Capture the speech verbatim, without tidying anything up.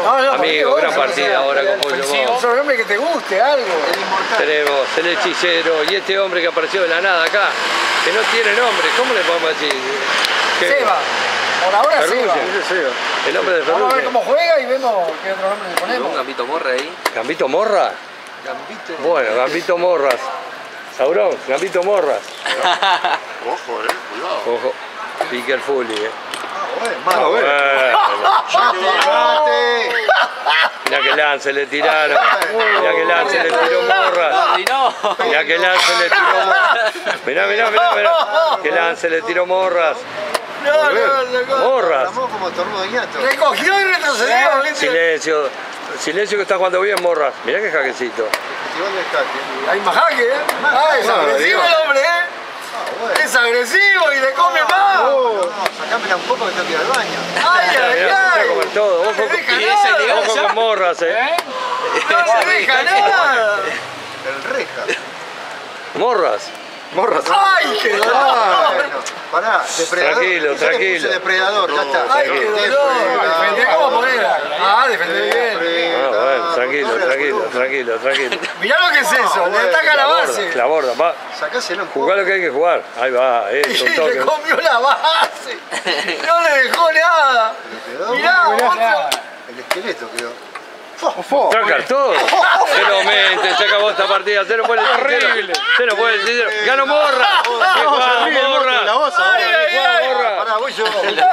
No, no, amigo, gran partida ahora con Pollo Moss. Es un hombre que te guste algo. Tenemos el hechicero y este hombre que apareció de la nada acá, que no tiene nombre. ¿Cómo le podemos decir? Seba. Por ahora Seba. Seba. El hombre de Ferrugem. Vamos a ver cómo juega y vemos qué otro nombre le ponemos. Un Gambito Morra ahí. ¿Gambito Morra? Gambito. Bueno, Gambito Morras. Saurón, Gambito Morras. Ojo, eh, cuidado. Ojo, be careful, eh. Ah, bueno. Mate, Mirá que lance le tiraron. Mirá que lance le tiró Morras. Mirá que lance le tiró Morras. Mirá, mirá, mirá, mirá. Que lance le tiró Morras. No, no, no. Morras. Como torno de ñato. Recogió y retrocedió. ¿viste? Silencio. Silencio que está jugando bien Morras. Mirá que jaquecito. Hay más jaque, ¿eh? Ah, es agresivo el hombre, ¿eh? Es agresivo y le come más. No, sacámela un poco que tengo que ir al baño. Ay, ay, Mirá, ay. a comer todo. Ojo, No le deja y ese nada. ojo con Morras, eh. No le deja nada. El reja. Morras. Morras. Ay, qué dolor. Bueno, pará, depredador. Tranquilo, Ya le tranquilo. puse depredador, ya está. Ay, qué dolor. Defendé como poder. Ah, defendé bien. Bueno, bueno, tranquilo, tranquilo, tranquilo, tranquilo. Mirá lo que es eso. Le ataca la base. La borda, va. Sacáselo un poco. Jugá lo que hay que jugar. Ahí va, eso, un Y toque. le comió la base. No le dejó nada. Mirá, otro. El esqueleto quedó. Sacar todo. Cero mente, se acabó esta partida. Cero puede el Cero puede el Ganó Morra. ¡Qué jugada, Morra! La voz, Ay, ay, ay. Pará, voy yo.